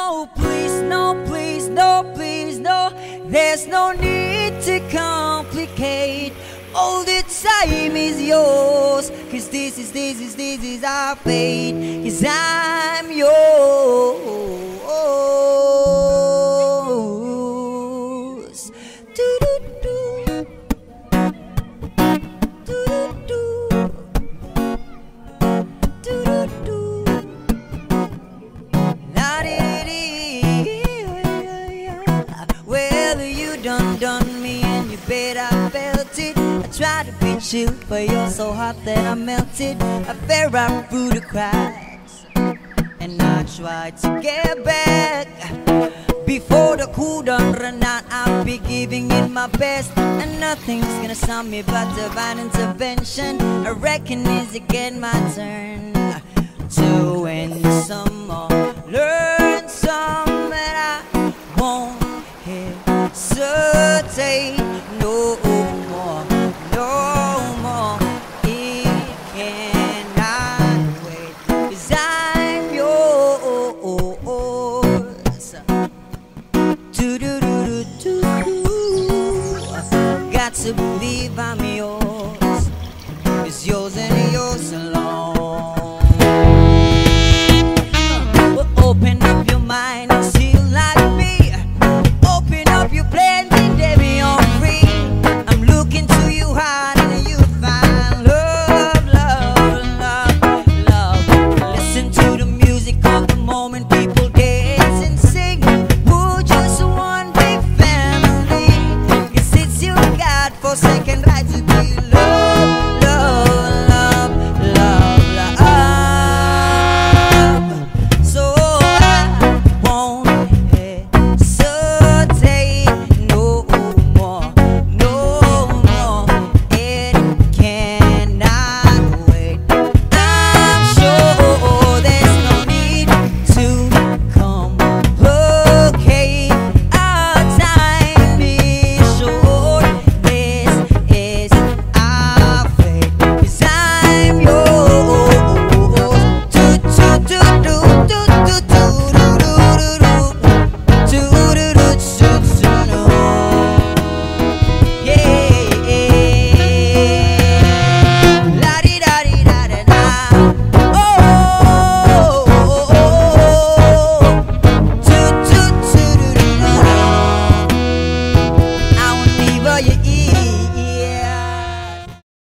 No, please, no, please, no, please, no. There's no need to complicate. All the time is yours. Cause this is our fate. Cause I'm yours. Do-do-do. Do-do-do. Do-do-do. Well, you done me and you bet I felt it. I tried to be chill, but you're so hot that I melted. I fell right through the cracks, and I tried to get back. Before the cool done run out, I'll be giving it my best. And nothing's gonna stop me but divine intervention. I reckon it's again my turn to win some more. Learn